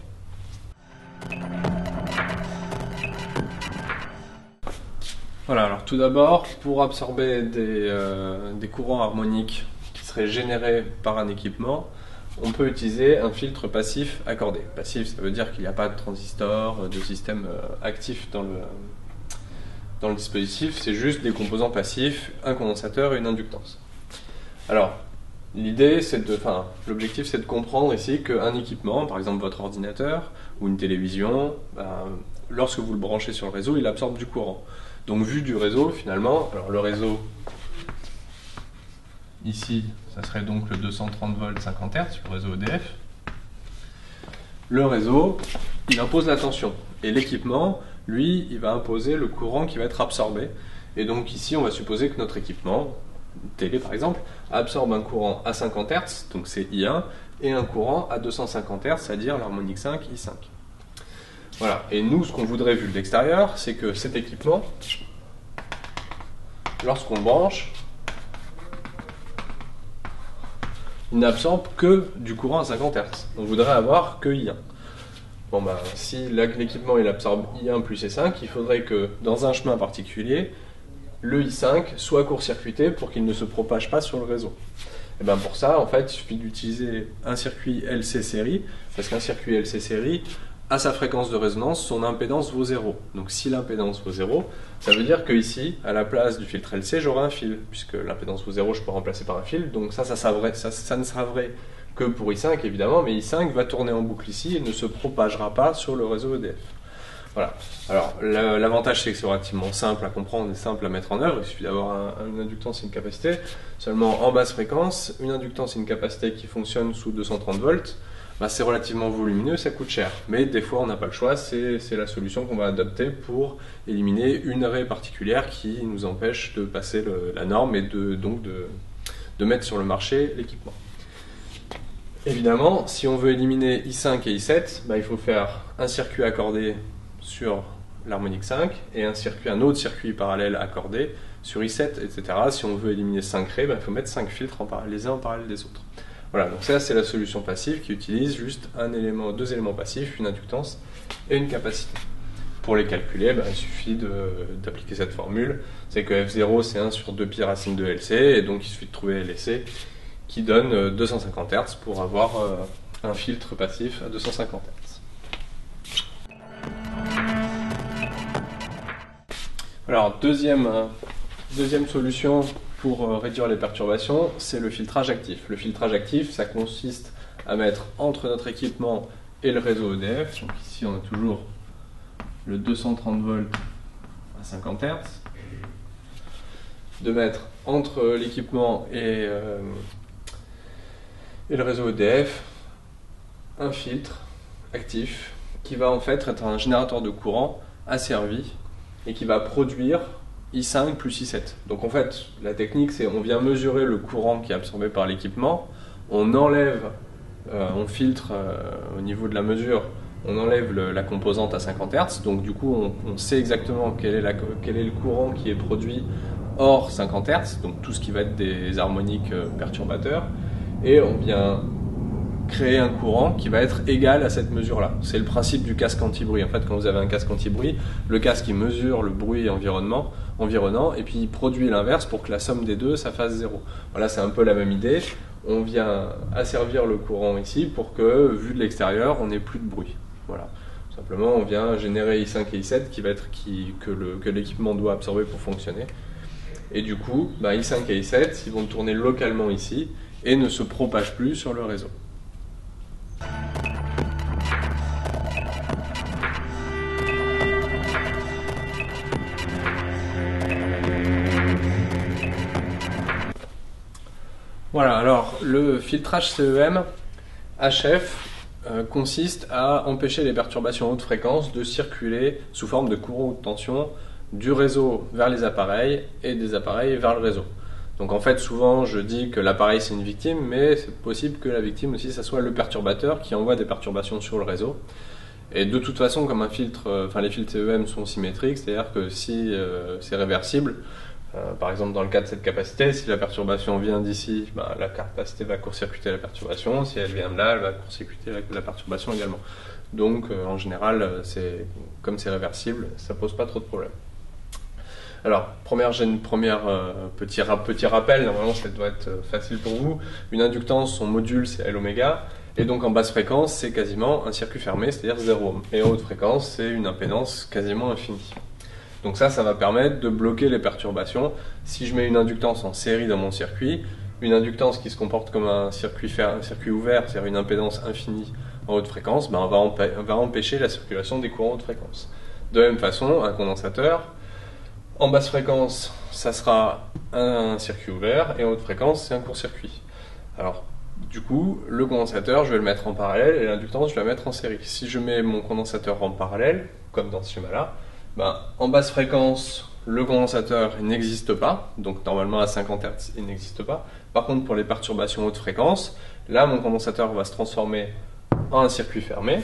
Voilà, alors tout d'abord, pour absorber des courants harmoniques qui seraient générés par un équipement, on peut utiliser un filtre passif accordé. Passif, ça veut dire qu'il n'y a pas de transistor, de système actif dans le dispositif, c'est juste des composants passifs, un condensateur et une inductance. Alors, l'objectif c'est de comprendre ici qu'un équipement, par exemple votre ordinateur ou une télévision, lorsque vous le branchez sur le réseau, il absorbe du courant. Donc vu du réseau finalement, alors le réseau ici, ça serait donc le 230 volts 50 Hz, le réseau EDF. Le réseau, il impose la tension et l'équipement, lui, il va imposer le courant qui va être absorbé. Et donc ici, on va supposer que notre équipement, une télé par exemple, absorbe un courant à 50 Hz, donc c'est I1, et un courant à 250 Hz, c'est-à-dire l'harmonique 5, I5. Voilà, et nous, ce qu'on voudrait vu de l'extérieur, c'est que cet équipement, lorsqu'on le branche, il n'absorbe que du courant à 50 Hz. On voudrait avoir que I1. Bon si l'équipement il absorbe I1 plus I5, il faudrait que dans un chemin particulier, le I5 soit court-circuité pour qu'il ne se propage pas sur le réseau. Et pour ça, en fait, il suffit d'utiliser un circuit LC série, parce qu'un circuit LC série, à sa fréquence de résonance, son impédance vaut 0. Donc si l'impédance vaut 0, ça veut dire que ici, à la place du filtre LC, j'aurai un fil, puisque l'impédance vaut 0, je peux remplacer par un fil, donc ça ne sera vrai que pour I5 évidemment, mais I5 va tourner en boucle ici et ne se propagera pas sur le réseau EDF. Voilà. Alors l'avantage c'est que c'est relativement simple à comprendre et simple à mettre en œuvre, il suffit d'avoir une inductance et une capacité. Seulement en basse fréquence, une inductance et une capacité qui fonctionnent sous 230 volts, bah, c'est relativement volumineux, ça coûte cher. Mais des fois, on n'a pas le choix, c'est la solution qu'on va adopter pour éliminer une raie particulière qui nous empêche de passer la norme et donc de mettre sur le marché l'équipement. Évidemment, si on veut éliminer I5 et I7, bah, il faut faire un circuit accordé sur l'harmonique 5 et un autre circuit parallèle accordé sur I7, etc. Si on veut éliminer 5 raies, bah, il faut mettre 5 filtres les uns en parallèle des autres. Voilà, donc ça c'est la solution passive qui utilise juste deux éléments passifs, une inductance et une capacité. Pour les calculer, bah, il suffit d'appliquer cette formule. C'est que F0 c'est 1 sur 2 pi racine de LC, et donc il suffit de trouver LC qui donne 250 Hz pour avoir un filtre passif à 250 Hz. Alors, deuxième solution pour réduire les perturbations, c'est le filtrage actif. Le filtrage actif, ça consiste à mettre entre notre équipement et le réseau EDF, donc ici on a toujours le 230 volts à 50 Hz, de mettre entre l'équipement et le réseau EDF un filtre actif qui va en fait être un générateur de courant asservi et qui va produire I5 plus I7. Donc en fait, la technique, c'est on vient mesurer le courant qui est absorbé par l'équipement, on enlève, on filtre au niveau de la mesure, on enlève la composante à 50 Hz, donc du coup on sait exactement quel est le courant qui est produit hors 50 Hz, donc tout ce qui va être des harmoniques perturbateurs, et on vient créer un courant qui va être égal à cette mesure-là. C'est le principe du casque anti-bruit. En fait, quand vous avez un casque anti-bruit, le casque il mesure le bruit environnant et puis il produit l'inverse pour que la somme des deux, ça fasse 0. Voilà, c'est un peu la même idée. On vient asservir le courant ici pour que, vu de l'extérieur, on n'ait plus de bruit. Voilà. Simplement, on vient générer I5 et I7 que l'équipement doit absorber pour fonctionner. Et du coup, bah, I5 et I7, ils vont tourner localement ici et ne se propagent plus sur le réseau. Voilà, alors le filtrage CEM HF consiste à empêcher les perturbations haute fréquence de circuler sous forme de courant haute tension du réseau vers les appareils et des appareils vers le réseau. Donc en fait, souvent je dis que l'appareil c'est une victime, mais c'est possible que la victime aussi ça soit le perturbateur qui envoie des perturbations sur le réseau. Et de toute façon, comme les filtres CEM sont symétriques, c'est-à-dire que si c'est réversible, par exemple dans le cas de cette capacité, si la perturbation vient d'ici, bah, la capacité va court-circuiter la perturbation, si elle vient de là, elle va court-circuiter la perturbation également. Donc en général, comme c'est réversible, ça pose pas trop de problèmes. Alors, petit rappel, normalement ça doit être facile pour vous. Une inductance, son module c'est L-oméga, et donc en basse fréquence c'est quasiment un circuit fermé, c'est-à-dire 0 ohm. Et en haute fréquence c'est une impédance quasiment infinie. Donc ça va permettre de bloquer les perturbations. Si je mets une inductance en série dans mon circuit, une inductance qui se comporte comme un circuit ouvert, c'est-à-dire une impédance infinie en haute fréquence, ben on va empêcher la circulation des courants haute fréquence. De la même façon, un condensateur, en basse fréquence, ça sera un circuit ouvert, et en haute fréquence, c'est un court-circuit. Alors, du coup, le condensateur, je vais le mettre en parallèle, et l'inductance, je vais la mettre en série. Si je mets mon condensateur en parallèle, comme dans ce schéma-là, ben, en basse fréquence, le condensateur n'existe pas, donc normalement à 50 Hz, il n'existe pas. Par contre, pour les perturbations haute fréquence, là, mon condensateur va se transformer en un circuit fermé.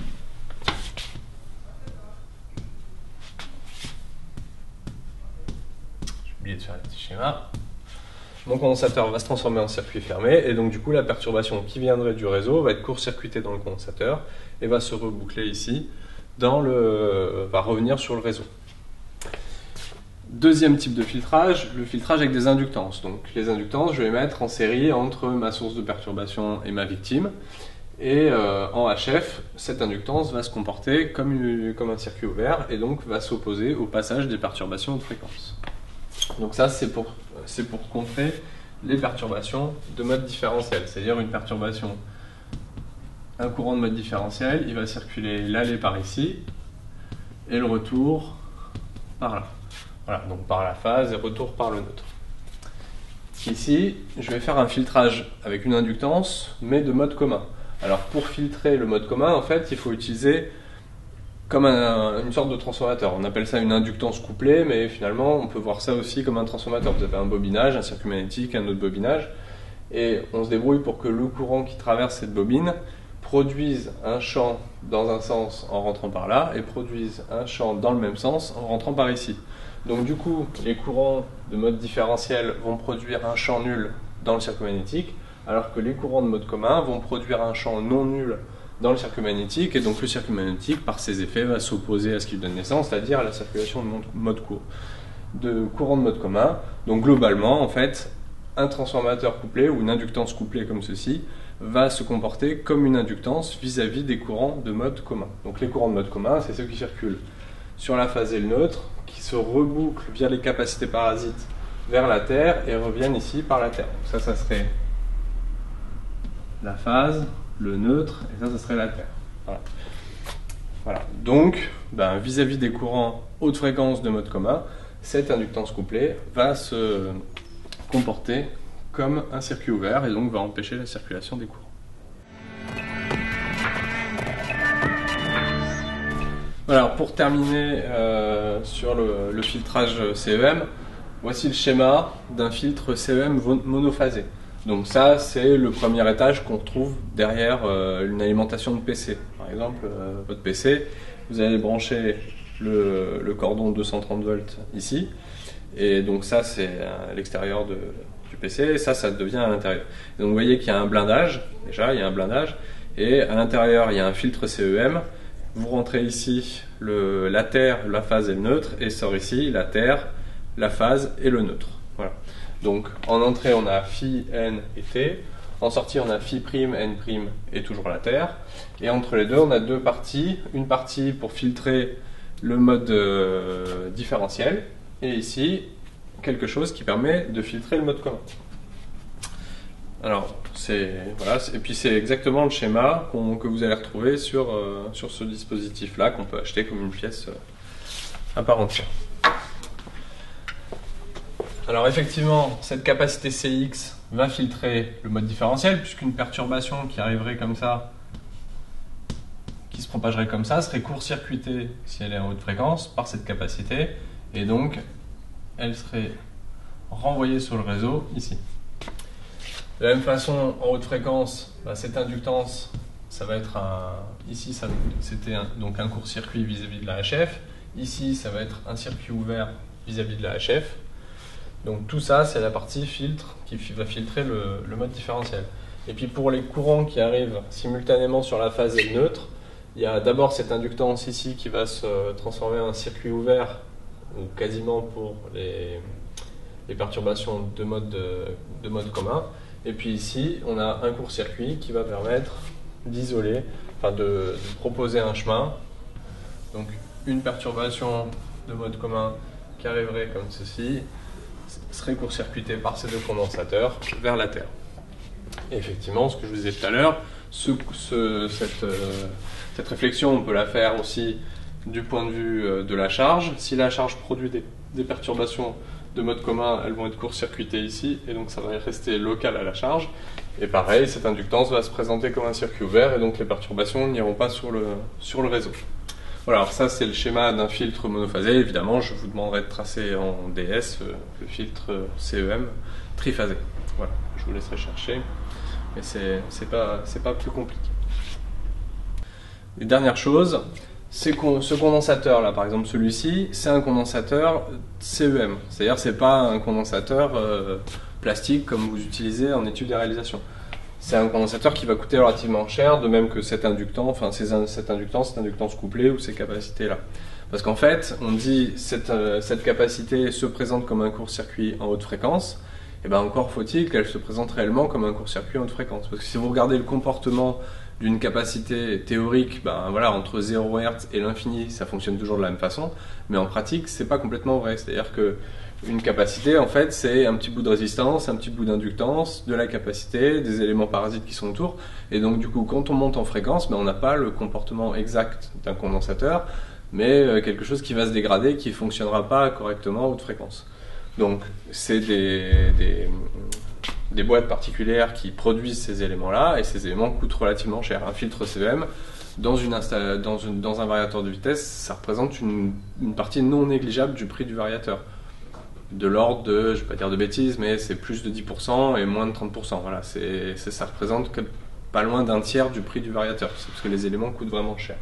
J'ai oublié de faire un petit schéma. Mon condensateur va se transformer en circuit fermé, et donc du coup, la perturbation qui viendrait du réseau va être court-circuitée dans le condensateur et va se reboucler ici. Va revenir sur le réseau. Deuxième type de filtrage, le filtrage avec des inductances. Donc les inductances, je vais les mettre en série entre ma source de perturbation et ma victime. Et en HF, cette inductance va se comporter comme un circuit ouvert et donc va s'opposer au passage des perturbations haute fréquence. Donc ça, c'est pour contrer les perturbations de mode différentiel, c'est-à-dire une perturbation. Un courant de mode différentiel, il va circuler l'aller par ici et le retour par là. Voilà, donc par la phase et retour par le neutre. Ici, je vais faire un filtrage avec une inductance, mais de mode commun. Alors pour filtrer le mode commun, en fait, il faut utiliser comme une sorte de transformateur. On appelle ça une inductance couplée, mais finalement on peut voir ça aussi comme un transformateur. Vous avez un bobinage, un circuit magnétique, un autre bobinage, et on se débrouille pour que le courant qui traverse cette bobine produise un champ dans un sens en rentrant par là, et produise un champ dans le même sens en rentrant par ici. Donc du coup, les courants de mode différentiel vont produire un champ nul dans le circuit magnétique, alors que les courants de mode commun vont produire un champ non nul dans le circuit magnétique, et donc le circuit magnétique, par ses effets, va s'opposer à ce qui lui donne naissance, c'est-à-dire à la circulation de courant de mode commun. Donc globalement, en fait, un transformateur couplé ou une inductance couplée comme ceci va se comporter comme une inductance vis-à-vis des courants de mode commun. Donc les courants de mode commun, c'est ceux qui circulent sur la phase et le neutre, qui se rebouclent via les capacités parasites vers la Terre et reviennent ici par la Terre. Donc ça serait la phase, le neutre, et ça serait la Terre. Voilà. Donc, vis-à-vis des courants haute fréquence de mode commun, cette inductance couplée va se comporter comme un circuit ouvert et donc va empêcher la circulation des courants. Voilà, alors pour terminer sur le filtrage CEM, voici le schéma d'un filtre CEM monophasé. Donc ça, c'est le premier étage qu'on retrouve derrière une alimentation de PC. Par exemple, votre PC, vous allez brancher le cordon 230 volts ici, et donc ça, c'est à l'extérieur du PC, et ça devient à l'intérieur. Donc vous voyez qu'il y a un blindage, déjà, il y a un blindage, et à l'intérieur, il y a un filtre CEM. Vous rentrez ici la terre, la phase et le neutre, et sort ici la terre, la phase et le neutre. Voilà. Donc en entrée on a phi, n et t, en sortie on a phi', n' et toujours la terre, et entre les deux on a deux parties, une partie pour filtrer le mode différentiel, et ici quelque chose qui permet de filtrer le mode commun. Alors voilà, et puis c'est exactement le schéma que vous allez retrouver sur ce dispositif là, qu'on peut acheter comme une pièce à part entière. Alors effectivement, cette capacité CX va filtrer le mode différentiel, puisqu'une perturbation qui arriverait comme ça, qui se propagerait comme ça, serait court-circuitée si elle est en haute fréquence par cette capacité, et donc elle serait renvoyée sur le réseau ici. De la même façon, en haute fréquence, cette inductance, ça va être ici c'était donc un court-circuit vis-à-vis de la HF, ici ça va être un circuit ouvert vis-à-vis de la HF. Donc tout ça, c'est la partie filtre qui va filtrer le mode différentiel. Et puis pour les courants qui arrivent simultanément sur la phase et le neutre, il y a d'abord cette inductance ici qui va se transformer en circuit ouvert, ou quasiment pour les perturbations de mode commun. Et puis ici, on a un court-circuit qui va permettre d'isoler, de proposer un chemin. Donc une perturbation de mode commun qui arriverait comme ceci, serait court-circuité par ces deux condensateurs vers la Terre. Et effectivement, ce que je vous disais tout à l'heure, cette réflexion, on peut la faire aussi du point de vue de la charge. Si la charge produit des perturbations de mode commun, elles vont être court-circuitées ici, et donc ça va rester local à la charge. Et pareil, cette inductance va se présenter comme un circuit ouvert, et donc les perturbations n'iront pas sur le réseau. Voilà, alors ça c'est le schéma d'un filtre monophasé. Évidemment, je vous demanderai de tracer en DS le filtre CEM triphasé. Voilà, je vous laisserai chercher, mais c'est pas plus compliqué. Et dernière chose, ce condensateur là, par exemple celui-ci, c'est un condensateur CEM, c'est-à-dire c'est pas un condensateur plastique comme vous utilisez en études et réalisation. C'est un condensateur qui va coûter relativement cher, de même que cette inductance couplée ou ces capacités-là. Parce qu'en fait, on dit cette capacité se présente comme un court-circuit en haute fréquence, et bien encore faut-il qu'elle se présente réellement comme un court-circuit en haute fréquence. Parce que si vous regardez le comportement d'une capacité théorique, entre 0 Hz et l'infini, ça fonctionne toujours de la même façon, mais en pratique, c'est pas complètement vrai. C'est-à-dire que une capacité, en fait, c'est un petit bout de résistance, un petit bout d'inductance, de la capacité, des éléments parasites qui sont autour. Et donc, du coup, quand on monte en fréquence, on n'a pas le comportement exact d'un condensateur, mais quelque chose qui va se dégrader, qui ne fonctionnera pas correctement à haute fréquence. Donc, c'est des des boîtes particulières qui produisent ces éléments-là, et ces éléments coûtent relativement cher. Un filtre CEM, dans un variateur de vitesse, ça représente une partie non négligeable du prix du variateur. De l'ordre de, je ne vais pas dire de bêtises, mais c'est plus de 10% et moins de 30%. Voilà, ça représente pas loin d'un tiers du prix du variateur, parce que les éléments coûtent vraiment cher.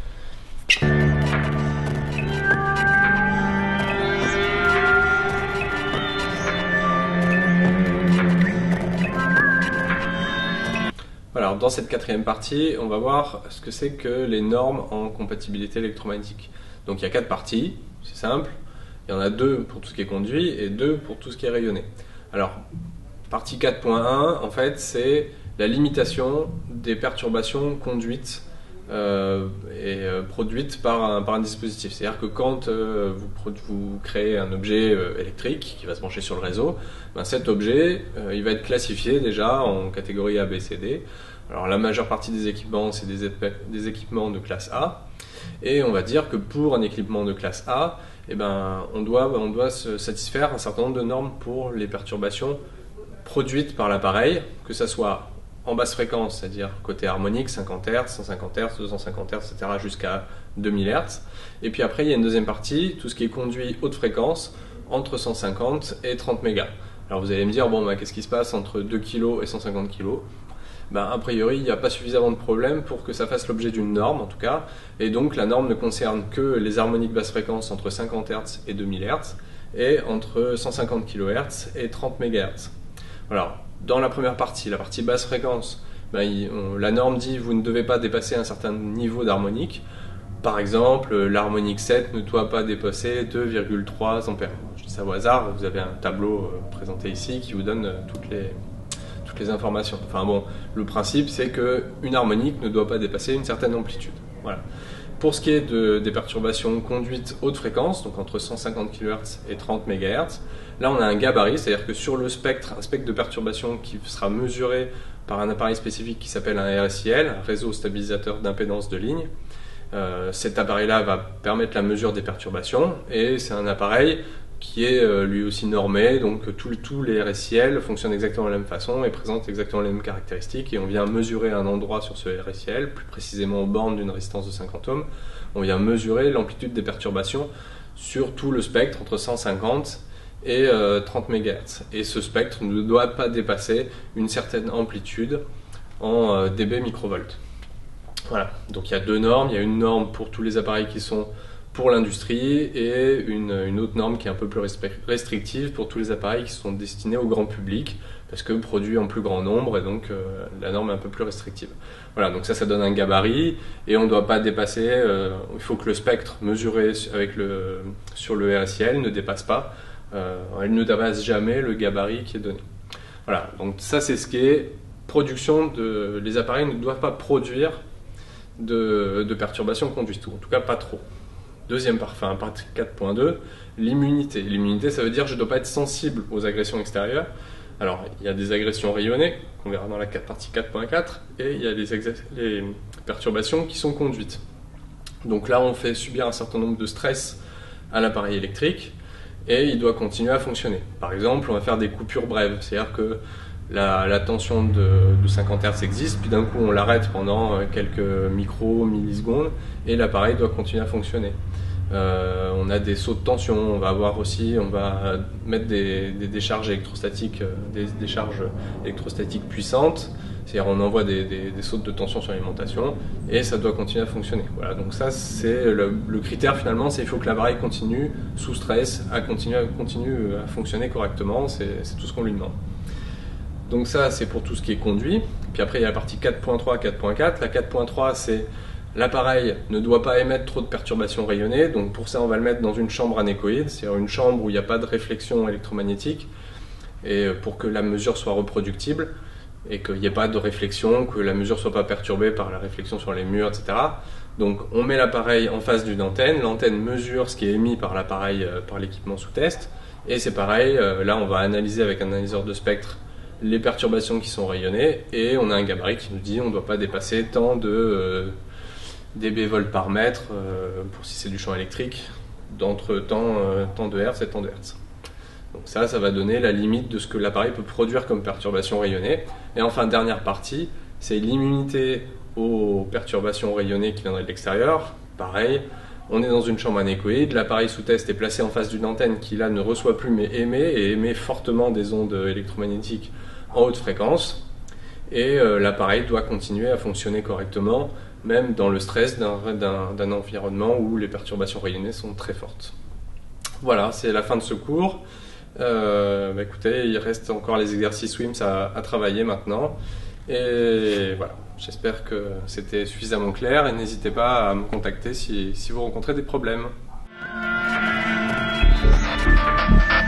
Alors, dans cette quatrième partie, on va voir ce que c'est que les normes en compatibilité électromagnétique. Donc il y a 4 parties, c'est simple. Il y en a 2 pour tout ce qui est conduit et 2 pour tout ce qui est rayonné. Alors, partie 4.1, en fait, c'est la limitation des perturbations conduites et produites par un dispositif. C'est-à-dire que quand vous créez un objet électrique qui va se brancher sur le réseau, ben cet objet il va être classifié déjà en catégorie A, B, C, D. Alors la majeure partie des équipements, c'est des équipements de classe A. Et on va dire que pour un équipement de classe A, eh ben, on doit se satisfaire un certain nombre de normes pour les perturbations produites par l'appareil, que ce soit en basse fréquence, c'est-à-dire côté harmonique, 50 Hz, 150 Hz, 250 Hz, etc., jusqu'à 2000 Hz. Et puis après, il y a une deuxième partie, tout ce qui est conduit haute fréquence, entre 150 et 30 mégas. Alors vous allez me dire, bon, bah, qu'est-ce qui se passe entre 2 kg et 150 kg? Ben, a priori, il n'y a pas suffisamment de problème pour que ça fasse l'objet d'une norme, en tout cas. Et donc, la norme ne concerne que les harmoniques basse fréquence entre 50 Hz et 2000 Hz, et entre 150 kHz et 30 MHz. Alors, dans la première partie, la partie basse fréquence, ben, la norme dit que vous ne devez pas dépasser un certain niveau d'harmonique. Par exemple, l'harmonique 7 ne doit pas dépasser 2,3 ampères. Je dis ça au hasard, vous avez un tableau présenté ici qui vous donne toutes les informations. Enfin bon, le principe c'est qu'une harmonique ne doit pas dépasser une certaine amplitude. Voilà. Pour ce qui est des perturbations conduites haute fréquence, donc entre 150 kHz et 30 MHz, là on a un gabarit, c'est-à-dire que sur le spectre, un spectre de perturbation qui sera mesuré par un appareil spécifique qui s'appelle un RSIL, un réseau stabilisateur d'impédance de ligne. Cet appareil-là va permettre la mesure des perturbations, et c'est un appareil qui est lui aussi normé, donc tous les RSIL fonctionnent exactement de la même façon et présentent exactement les mêmes caractéristiques, et on vient mesurer un endroit sur ce RSIL, plus précisément aux bornes d'une résistance de 50 ohms, on vient mesurer l'amplitude des perturbations sur tout le spectre entre 150 et 30 MHz. Et ce spectre ne doit pas dépasser une certaine amplitude en dB microvolts. Voilà, donc il y a 2 normes, il y a une norme pour tous les appareils qui sont pour l'industrie et une autre norme qui est un peu plus restrictive pour tous les appareils qui sont destinés au grand public, parce que produits en plus grand nombre, et donc la norme est un peu plus restrictive. Voilà, donc ça donne un gabarit, et on ne doit pas dépasser, il faut que le spectre mesuré sur le RSIL ne dépasse pas, elle ne dépasse jamais le gabarit qui est donné. Voilà, donc ça c'est ce qui est production les appareils ne doivent pas produire de perturbations conduites, ou en tout cas pas trop. Deuxième partie 4.2, l'immunité. L'immunité, ça veut dire que je ne dois pas être sensible aux agressions extérieures. Alors, il y a des agressions rayonnées, qu'on verra dans la partie 4.4, et il y a les perturbations qui sont conduites. Donc là, on fait subir un certain nombre de stress à l'appareil électrique, et il doit continuer à fonctionner. Par exemple, on va faire des coupures brèves, c'est-à-dire que la tension de 50 Hz existe, puis d'un coup on l'arrête pendant quelques millisecondes, et l'appareil doit continuer à fonctionner. On a des sauts de tension, on va mettre des décharges électrostatiques, des décharges électrostatiques puissantes, c'est-à-dire on envoie des sautes de tension sur l'alimentation, et ça doit continuer à fonctionner. Voilà, donc ça c'est le critère finalement, c'est qu'il faut que l'appareil continue sous stress, continue à fonctionner correctement, c'est tout ce qu'on lui demande. Donc ça c'est pour tout ce qui est conduit. Puis après il y a la partie 4.3, 4.4. La 4.3 c'est l'appareil ne doit pas émettre trop de perturbations rayonnées, donc pour ça on va le mettre dans une chambre anéchoïde, c'est-à-dire une chambre où il n'y a pas de réflexion électromagnétique, et pour que la mesure soit reproductible, et qu'il n'y ait pas de réflexion, que la mesure ne soit pas perturbée par la réflexion sur les murs, etc. Donc on met l'appareil en face d'une antenne, l'antenne mesure ce qui est émis par l'appareil, par l'équipement sous test, et c'est pareil, là on va analyser avec un analyseur de spectre les perturbations qui sont rayonnées, et on a un gabarit qui nous dit on ne doit pas dépasser tant de dB volts par mètre, pour si c'est du champ électrique, d'entre tant de Hertz et tant de Hertz. Donc ça va donner la limite de ce que l'appareil peut produire comme perturbation rayonnée. Et enfin, dernière partie, c'est l'immunité aux perturbations rayonnées qui viendraient de l'extérieur. Pareil, on est dans une chambre anéchoïde, l'appareil sous test est placé en face d'une antenne qui là ne reçoit plus mais émet fortement des ondes électromagnétiques en haute fréquence. Et l'appareil doit continuer à fonctionner correctement, même dans le stress d'un environnement où les perturbations rayonnées sont très fortes. Voilà, c'est la fin de ce cours. Écoutez, il reste encore les exercices WIMS à travailler maintenant. Et voilà, j'espère que c'était suffisamment clair et n'hésitez pas à me contacter si vous rencontrez des problèmes.